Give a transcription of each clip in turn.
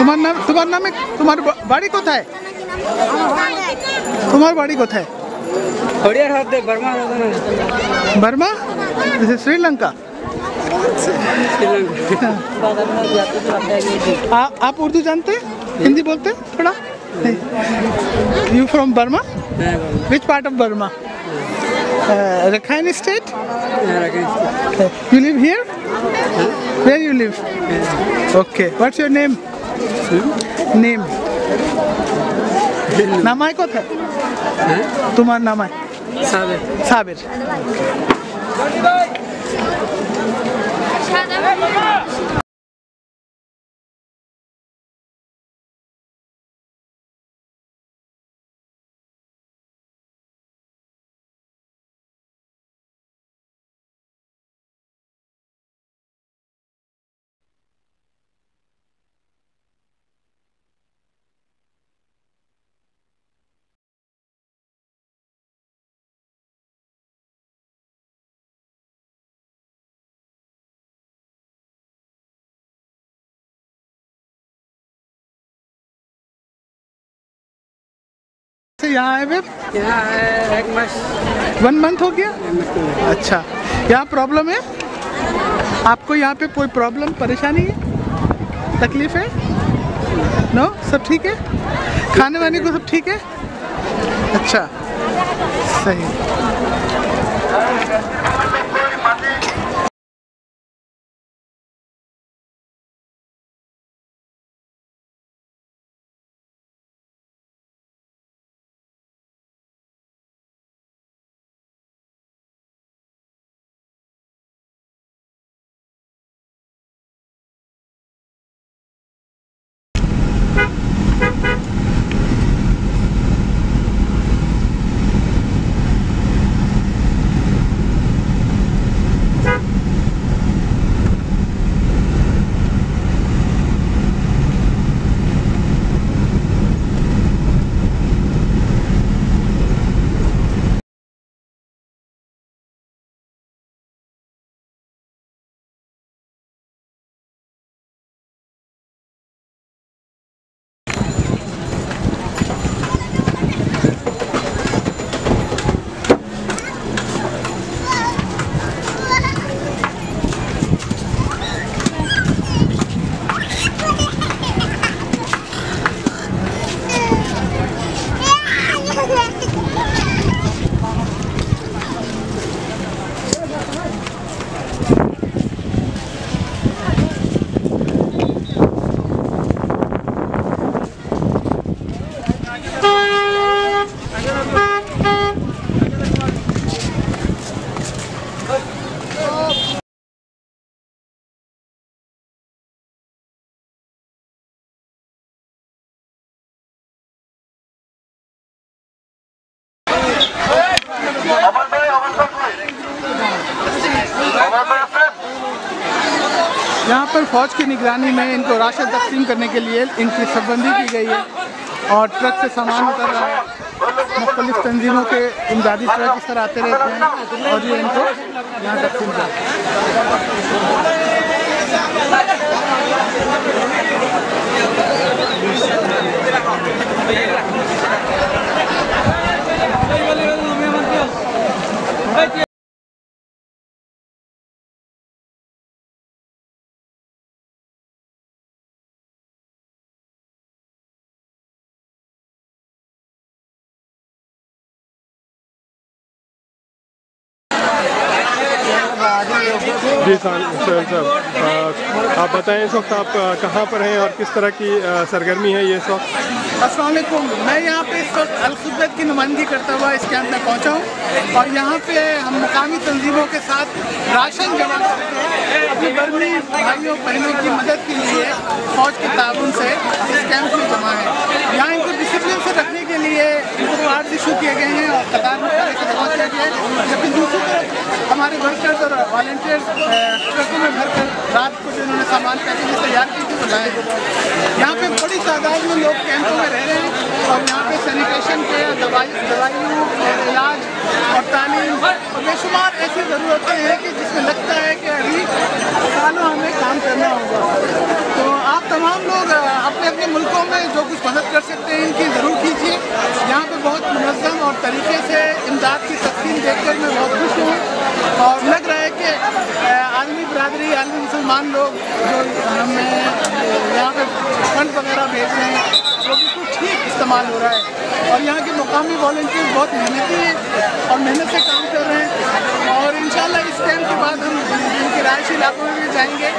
तुम्हार नाम तुम्हार बाड़ी कोथाय तुम्हार बाड़ी कोथाय बर्मा श्रीलंका आप उर्दू जानते हैं हिंदी बोलते हैं थोड़ा you from Burma which part of Burma Rakhine state you live here where you live okay what's your name name नाम है कौन है तुम्हारा नाम है साबिर साबिर यहाँ आए फिर यहाँ 1 मास 1 मंथ हो गया। अच्छा यहाँ प्रॉब्लम है आपको यहाँ पे कोई प्रॉब्लम परेशानी है तकलीफ है नो सब ठीक है खाने वाने को सब ठीक है अच्छा सही यहाँ पर फौज की निगरानी में इनको राशन तकसीम करने के लिए इनकी सबबंदी की गई है और ट्रक से सामान उतर रहा है मुख्तलिफ तंजीमों के इमदादी ट्रक इस तरह आते रहते हैं और ये इनको यहाँ तकसीम करते हैं। जी सोहेल साहब आप बताएं इस वक्त आप कहाँ पर हैं और किस तरह की सरगर्मी है ये इस वक्त। अस्सलाम वालेकुम, मैं यहाँ पे इस वक्त अल-खुदरत की नुमाइंदगी करता हुआ इस कैंप में पहुँचा हूँ और यहाँ पे हम मुकामी तंजीमों के साथ राशन जमा करके अपनी बर्मी भाइयों बहनों की मदद के लिए फौज के ताउन से इस कैंप में जमा है। यहाँ इनको डिसिप्लिन से रखने के लिए इनको कार्ड इशू किए गए हैं और कतार में खड़े से जमा किया गया है, जबकि दूसरी तरफ हमारे वर्कर्स और वॉलंटियर्स ट्रकों में भर कर रात को जो इन्होंने सामान पैकेज तैयार की थी वो लाए। यहाँ पे बड़ी तादाद में लोग कैंपों में रह रहे हैं और यहाँ पे सैनिटेशन के दवाइयों और इलाज और तालीम और बेशुमार ऐसी ज़रूरतें हैं कि जिसमें लगता है कि अभी सालों हमें काम करना होगा। तो आप तमाम लोग अपने अपने ज़रूरतों में जो कुछ मदद कर सकते हैं इनकी ज़रूर कीजिए। यहाँ पे बहुत मुनज़्ज़म और तरीके से इमदाद की तक़सीम देखकर मैं बहुत खुश हूँ और लग रहा है कि आलमी बरादरी, आलमी मुसलमान लोग जो हमें यहाँ पे फंड वगैरह भेज रहे हैं वो बिल्कुल ठीक इस्तेमाल हो रहा है और यहाँ के मुकामी वॉलंटियर्स बहुत मेहनती और मेहनत से काम कर रहे हैं और इंशाल्लाह इस कैंप के बाद हम इनके रिहायशी इलाकों में भी जाएंगे।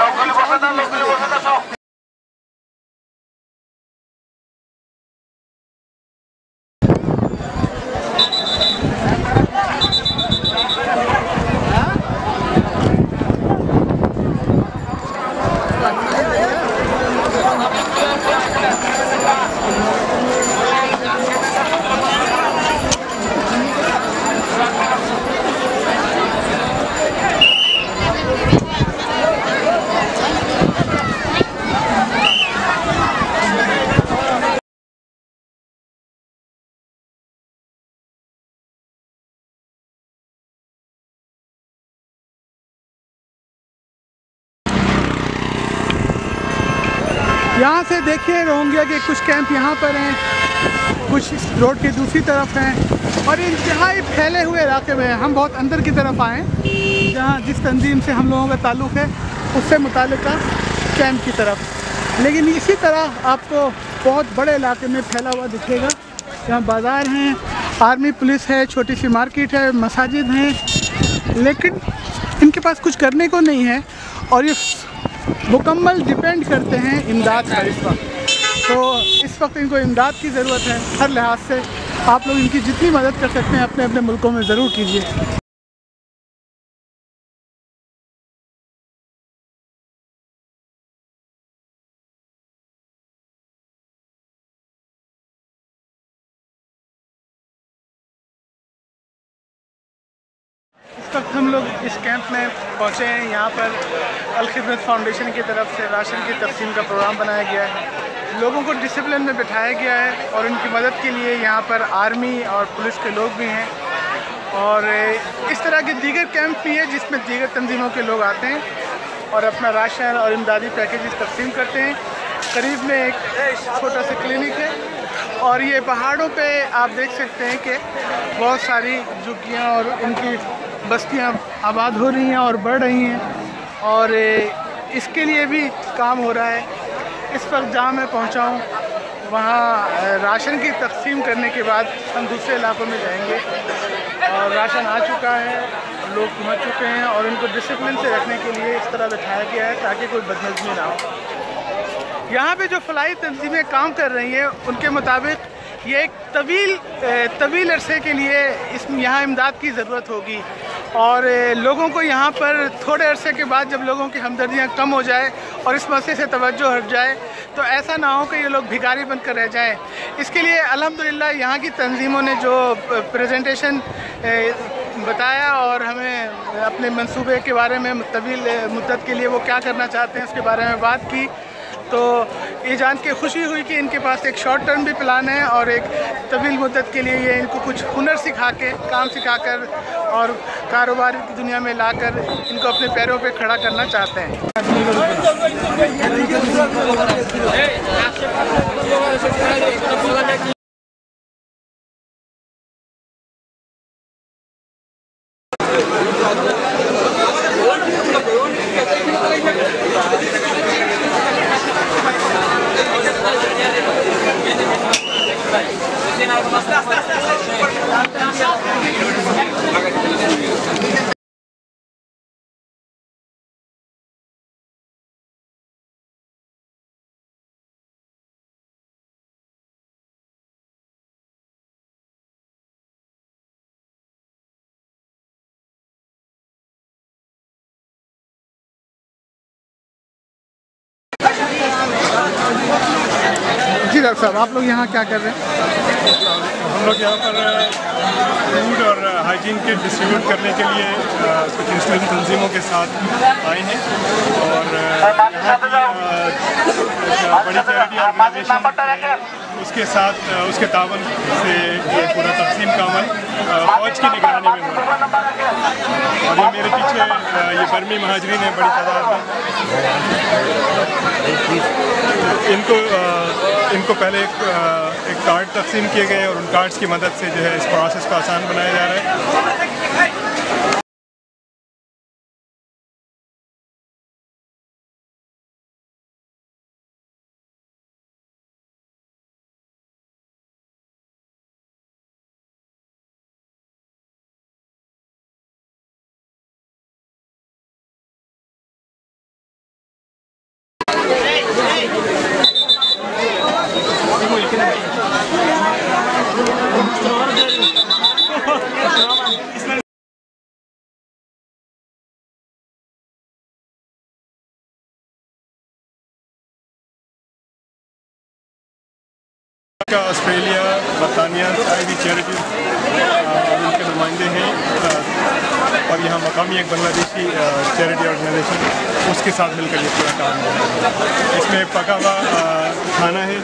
यहाँ से देखिए रोहिंग्या के कुछ कैंप यहाँ पर हैं, कुछ इस रोड के दूसरी तरफ हैं और इंतहाई फैले हुए इलाके में हम बहुत अंदर की तरफ आए जहाँ जिस तंजीम से हम लोगों का ताल्लुक़ है उससे मुताल्लिक़ा कैंप की तरफ। लेकिन इसी तरह आपको बहुत बड़े इलाके में फैला हुआ दिखेगा। यहाँ बाज़ार हैं, आर्मी पुलिस है, छोटी सी मार्केट है, मसाजिद हैं, लेकिन इनके पास कुछ करने को नहीं है और ये मुकम्मल डिपेंड करते हैं इमदाद पर इस वक्त। तो इस वक्त इनको इमदाद की ज़रूरत है। हर लिहाज से आप लोग इनकी जितनी मदद कर सकते हैं अपने अपने मुल्कों में ज़रूर कीजिए। इस वक्त हम लोग इस कैंप में पहुँचे हैं। यहाँ पर अल-खिदमत फाउंडेशन की तरफ से राशन की तक़सीम का प्रोग्राम बनाया गया है। लोगों को डिसिप्लिन में बिठाया गया है और उनकी मदद के लिए यहाँ पर आर्मी और पुलिस के लोग भी हैं और इस तरह के दीगर कैंप भी है जिसमें दीगर तंजीमों के लोग आते हैं और अपना राशन और इमदादी पैकेजेस तक़सीम करते हैं। करीब में एक छोटा सा क्लिनिक है और ये पहाड़ों पे आप देख सकते हैं कि बहुत सारी झुग्गियाँ और उनकी बस्तियाँ आबाद हो रही हैं और बढ़ रही हैं और इसके लिए भी काम हो रहा है। इस वक्त जहाँ मैं पहुँचा हूँ वहाँ राशन की तक़सीम करने के बाद हम दूसरे इलाकों में जाएंगे और राशन आ चुका है, लोग पहुँच चुके हैं और इनको डिसिप्लिन से रखने के लिए इस तरह बिठाया गया है ताकि कोई बदनज़मी ना हो। यहाँ पे जो फलाई तंजीमें काम कर रही हैं उनके मुताबिक ये एक तवील अरसे के लिए यहाँ इमदाद की ज़रूरत होगी और लोगों को यहाँ पर थोड़े अरसे के बाद जब लोगों की हमदर्दियाँ कम हो जाए और इस मसले से तवज्जो हट जाए तो ऐसा ना हो कि ये लोग भिखारी बनकर रह जाएं। इसके लिए अल्हम्दुलिल्लाह यहाँ की तंजीमों ने जो प्रेजेंटेशन बताया और हमें अपने मंसूबे के बारे में तवील मुद्दत के लिए वो क्या करना चाहते हैं उसके बारे में बात की, तो ये जान के खुशी हुई कि इनके पास एक शॉर्ट टर्म भी प्लान है और एक तवील मुद्दत के लिए ये इनको कुछ हुनर सिखा के, काम सिखाकर और कारोबार की दुनिया में लाकर इनको अपने पैरों पे खड़ा करना चाहते हैं। जी डॉक्टर साहब, आप लोग यहाँ क्या कर रहे हैं? हम लोग यहाँ पर फूड और हाइजीन किट डिस्ट्रीब्यूट करने के लिए कुछ मुस्लिम तंजीमों के साथ आए हैं और यहाँ बड़ी चैरिटी ऑर्गेनाइजेशन उसके साथ उसके तावन से ये पूरा तकसीम का अमल फौज की निगरानी में हो रहा है और ये मेरे पीछे ये बर्मी महाजरीन है बड़ी तादाद में। इनको इनको पहले एक कार्ड तकसीम किए गए और उन कार्ड्स की मदद से जो है इस प्रोसेस को आसान बनाया जा रहा है। ऑस्ट्रेलिया, बरतानिया सारी भी चैरिटीज उनके नुमाइंदे हैं और यहाँ मकामी एक बांग्लादेशी चैरिटी ऑर्गेनाइजेशन उसके साथ मिलकर ये पूरा काम है। इसमें पका हुआ खाना है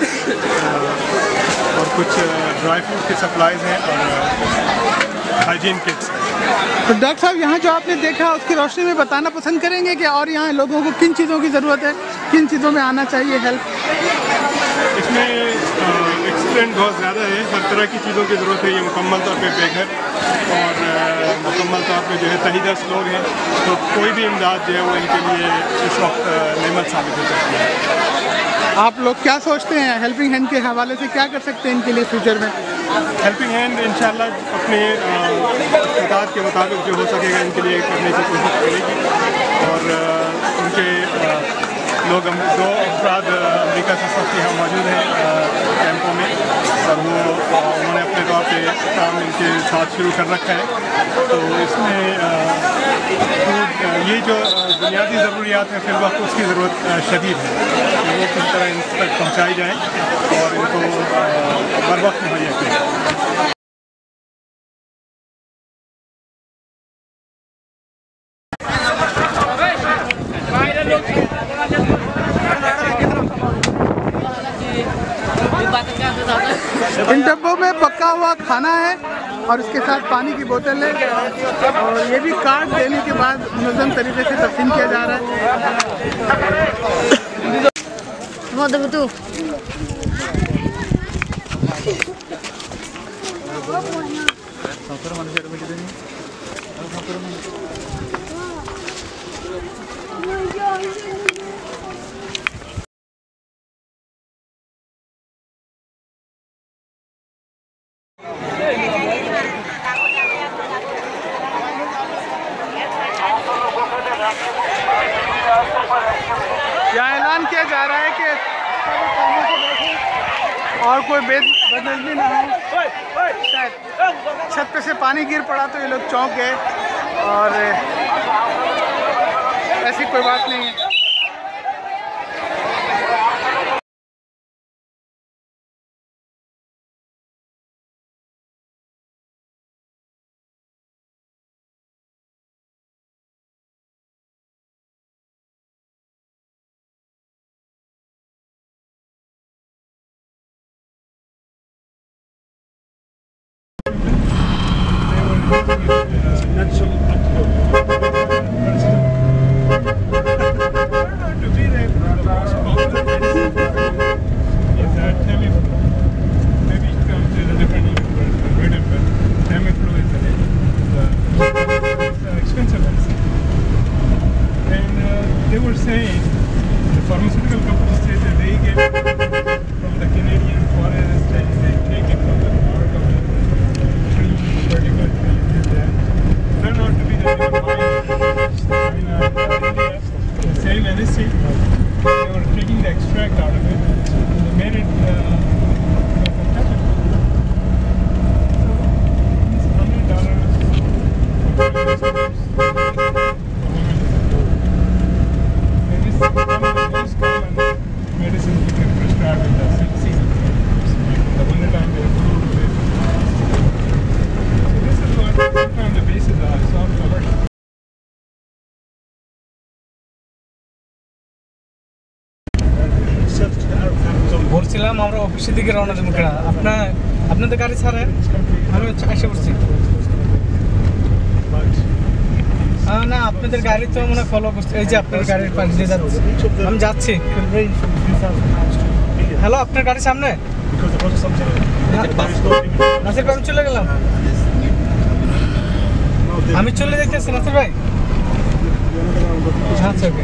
और कुछ ड्राई फ्रूट की सप्लाईज हैं और हाइजीन किट्स। तो डॉक्टर साहब, यहाँ जो आपने देखा उसकी रोशनी में बताना पसंद करेंगे कि और यहाँ लोगों को किन चीज़ों की ज़रूरत है, किन चीज़ों में आना चाहिए हेल्प? इसमें एक्सपेंट बहुत ज़्यादा है, हर तरह की चीज़ों की ज़रूरत है। ये मुकम्मल तौर पे बेघर और मुकम्मल तौर पे जो है तहीदस्त लोग हैं, तो कोई भी इमदाद जो है वो इनके लिए इस वक्त नेमत साबित हो सकती है। आप लोग क्या सोचते हैं हेल्पिंग हैंड के हवाले से क्या कर सकते हैं इनके लिए फ्यूचर में? हेल्पिंग हैंड इंशाल्लाह अपने इस्तेताद के मुताबिक जो हो सकेगा इनके लिए करने की कोशिश करेगी और उनके लोग दो अफराद अमेरिका से सब यहाँ मौजूद हैं कैंपों में और उन्होंने अपने तौर पे काम इनके साथ शुरू कर रखा है। तो इसमें ये जो बुनियादी ज़रूरियात हैं फिर वक्त उसकी ज़रूरत शदीद है कि वो किस तरह इन तक पहुँचाई जाए और इनको बर वक्त मुहैया करें। इन डब्बों में पका हुआ खाना है और इसके साथ पानी की बोतल है और ये भी कार्ड देने के बाद मुनज़्ज़म तरीके से तक़सीम किया जा रहा है। यहाँ ऐलान किया जा रहा है कि और कोई बेदखली ना हो। शायद छत पे से पानी गिर पड़ा तो ये लोग चौंक गए और ऐसी कोई बात नहीं है। বলছিলাম আমরা অফিসের দিকে রওনা দেবো কেনা আপনাদের গাড়ি ছাড়ে আমি এসে পড়ছি না আপনাদের গাড়ি তো মনে ফলো করছে এই যে আপনাদের গাড়ির পাশ দিয়ে যাচ্ছে আমি যাচ্ছি হ্যালো, আপনার গাড়ি সামনে নাসির ভাই, আমি চলে গেলাম। আমি চলে দেখতেছি নাসির ভাই। আচ্ছা, ওকে।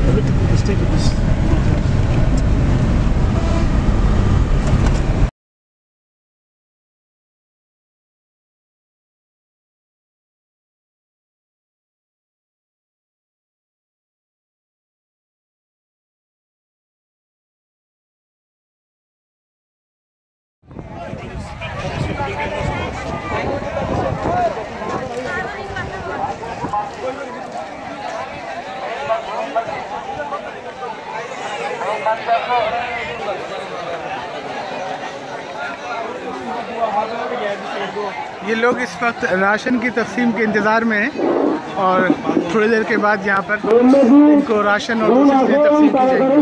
ये लोग इस वक्त राशन की तकसीम के इंतज़ार में हैं और थोड़ी देर के बाद यहाँ पर इनको राशन और दूसरी चीज़ें तकसीम की जाएगी।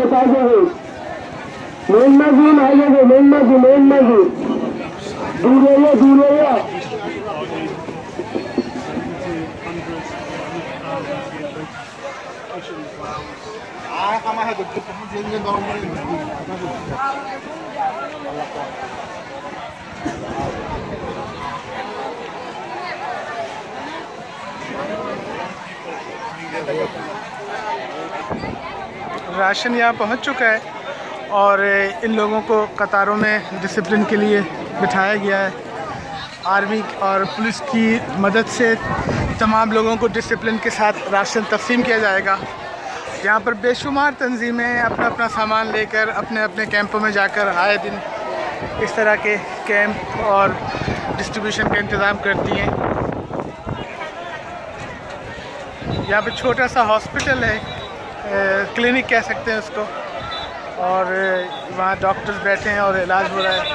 राशन यहाँ पहुँच चुका है और इन लोगों को कतारों में डिसिप्लिन के लिए बिठाया गया है। आर्मी और पुलिस की मदद से तमाम लोगों को डिसिप्लिन के साथ राशन तकसीम किया जाएगा। यहाँ पर बेशुमार तंजीमें अपना अपना सामान लेकर अपने अपने कैंपों में जाकर आए दिन इस तरह के कैंप और डिस्ट्रीब्यूशन का इंतज़ाम करती हैं। यहाँ पे छोटा सा हॉस्पिटल है, क्लिनिक कह सकते हैं उसको, और वहाँ डॉक्टर्स बैठे हैं और इलाज हो रहा है।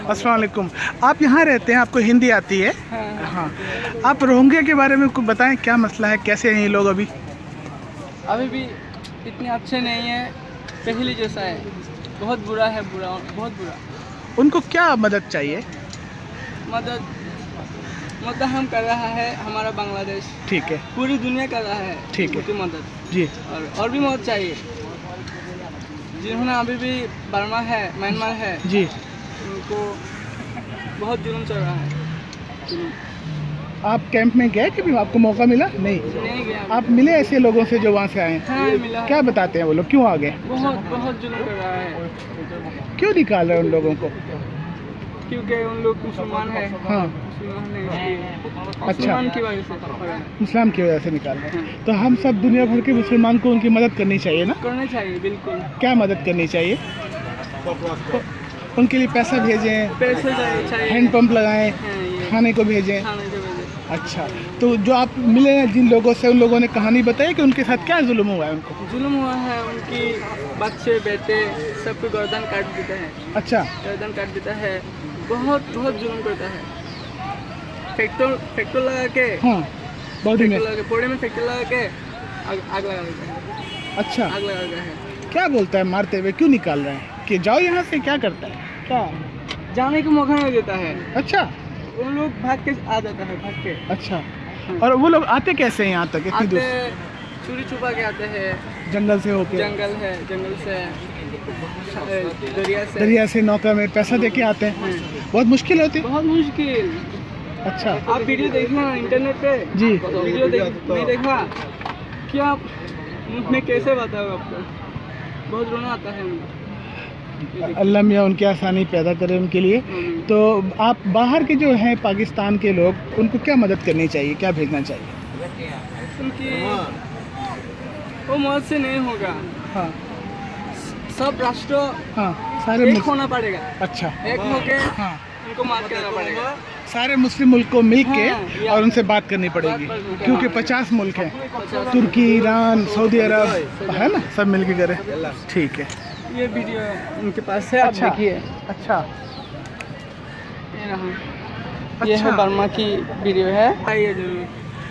अस्सलाम वालेकुम। आप यहाँ रहते हैं, आपको हिंदी आती है? हाँ। आप रोहिंग्या के बारे में कुछ बताएं, क्या मसला है, कैसे हैं ये लोग अभी? अभी भी इतने अच्छे नहीं है, पहले जैसा है, बहुत बुरा है, बुरा, बहुत बुरा। उनको क्या मदद चाहिए? मदद हम कर रहा है हमारा बांग्लादेश, ठीक है, पूरी दुनिया कर रहा है, ठीक है, मदद जी। और भी मदद चाहिए। जिन्होंने अभी भी बर्मा है, म्यांमार है जी, उनको बहुत जुल्म चल रहा है। आप कैंप में गए कभी, आपको मौका मिला? नहीं गया। आप मिले ऐसे लोगों से जो वहाँ से आए? हाँ, मिला। क्या बताते हैं वो लोग, क्यों आ गए? बहुत जुल्म कर रहा है। क्यों निकाल रहे हैं उन लोगों को? क्योंकि उन लोग मुसलमान है। हाँ, मुसलमान है, अच्छा, की वजह से, इस्लाम की वजह से निकाल रहे हैं। तो हम सब दुनिया भर के मुसलमान को उनकी मदद करनी चाहिए ना? करनी चाहिए, बिल्कुल। क्या मदद करनी चाहिए? उनके लिए पैसा भेजें, पैसे चाहिए, हैंड पंप लगाएं, खाने को भेजें। अच्छा, तो जो आप मिले हैं जिन लोगों से, उन लोगों ने कहानी बताई कि उनके साथ क्या जुल्म हुआ है? उनको जुल्म हुआ है, उनकी बच्चे बेटे सबको गर्दन काट देता है। अच्छा, गर्दन काट देता है, बहुत जुल्म करता है। फैक्ट्री लगा के, हाँ, बॉडी में, बॉडी में फैक्ट्री लगा के आग लगा देता है। अच्छा, आग लगा देता है। क्या बोलता है मारते हुए, क्यों निकाल रहे हैं कि जाओ यहाँ से? क्या करता है? क्या जाने का मौका नहीं देता है। अच्छा, उन लोग भाग के आ जाता है, भाग के। अच्छा, और वो लोग आते कैसे हैं यहाँ तक इतनी दूर? चोरी छुपा के आते हैं, जंगल से होके? जंगल से, दरिया से नौका में पैसा दे के आते हैं। बहुत मुश्किल होती है? बहुत मुश्किल। अच्छा, आप वीडियो देखना इंटरनेट पे जी। वीडियो नहीं देखा क्या? मैं कैसे बताऊँ आपको, बहुत रोना आता है। अल्लाह मियाँ उनकी आसानी पैदा करे उनके लिए। तो आप बाहर के जो हैं पाकिस्तान के लोग, उनको क्या मदद करनी चाहिए, क्या भेजना चाहिए? उनकी वो मदद से नहीं होगा। हाँ, सब राष्ट्र, हाँ, सारे एक होना पड़ेगा। अच्छा, एक होके, हाँ, उनको मार करना पड़ेगा। सारे मुस्लिम मुल्क को मिल के, हाँ, और उनसे बात करनी पड़ेगी, क्योंकि 50 मुल्क हैं, तुर्की, ईरान, सऊदी अरब, है ना, सब मिल के करें। ठीक है, ये वीडियो उनके पास है, अच्छा, आप देखिए। अच्छा, ये रहा, ये है बर्मा की वीडियो है। आइए जरूर।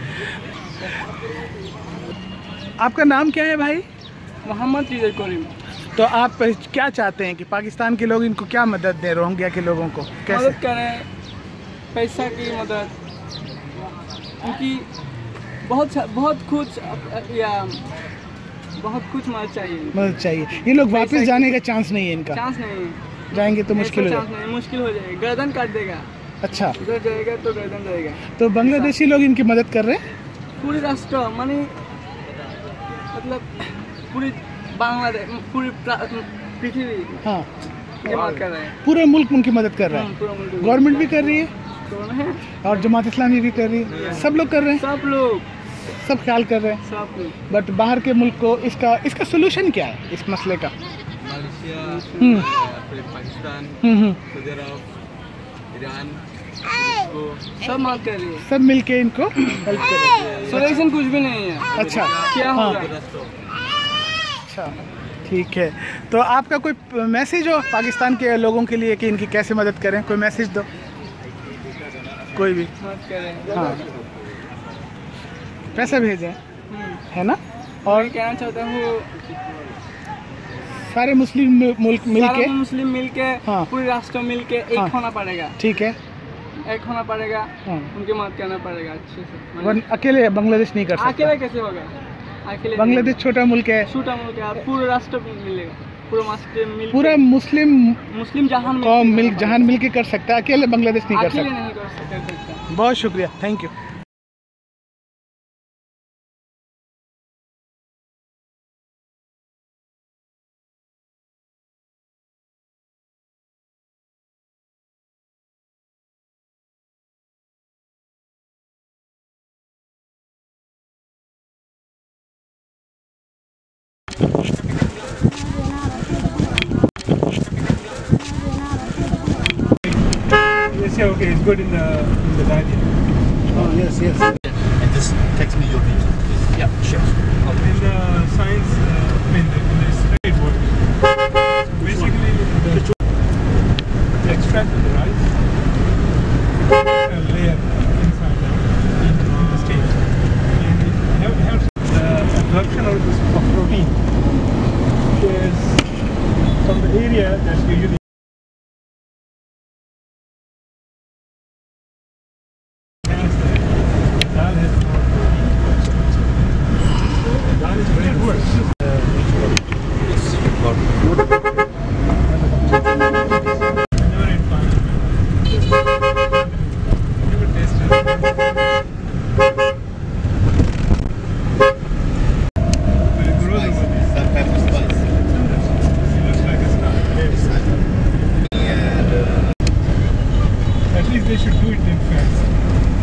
आपका नाम क्या है भाई? मोहम्मद रिजर करीम। तो आप क्या चाहते हैं कि पाकिस्तान के लोग इनको क्या मदद दें, रोहिंग्या के लोगों को कैसे मदद करें? पैसा की मदद, उनकी बहुत कुछ, या बहुत कुछ मदद चाहिए। ये लोग वापस जाने का चांस नहीं है इनका? चांस नहीं है, जाएंगे तो मुश्किल हो जाएगा, मुश्किल हो जाएगा, गर्दन काट देगा। अच्छा, उधर जाएगा तो गर्दन जाएगा। तो बांग्लादेशी लोग इनकी मदद कर रहे हैं? पूरी राष्ट्र माने मतलब पूरी बांग्लादेश, पूरी पृथ्वी, हाँ, मदद कर रहे हैं। पूरा मुल्क उनकी मदद कर रहा है। गवर्नमेंट भी कर रही है और जमात इस्लामी भी कर रही है, सब लोग कर रहे हैं, सब लोग, सब ख्याल कर रहे हैं, सब लोग। बट बाहर के मुल्क को इसका सोल्यूशन क्या है इस मसले का? पाकिस्तान, सऊदी अरब, ईरान, सब मदद कर रही है, सब मिलके इनको हेल्प कर रहे हैं। सोल्यूशन कुछ भी नहीं है। अच्छा, क्या होगा? अच्छा, ठीक है। तो आपका कोई मैसेज हो पाकिस्तान के लोगों के लिए कि इनकी कैसे मदद करें? कोई मैसेज दो, कोई भी। मदद करें, हाँ, पैसा भेजें, है ना? और कहना चाहता हूँ सारे मुस्लिम मुल्क मिलके, हाँ, पूरे राष्ट्र मिलके एक होना पड़ेगा। ठीक है, एक होना पड़ेगा। हाँ, उनकी मदद करना पड़ेगा अच्छे से। अकेले बांग्लादेश नहीं कर सकता। अकेले कैसे होगा? अकेले बांग्लादेश छोटा मुल्क है, पूरा राष्ट्र मिलेगा, पूरा मुस्लिम जहान मिल के कर सकता है, अकेले बांग्लादेश नहीं कर सकता। बहुत शुक्रिया, thank you. Okay, it's good in the diet. Oh, yes. And just text me your video, please. Yeah, sure. In the science, in the straight work, basically the extract of the rice they should do it in France.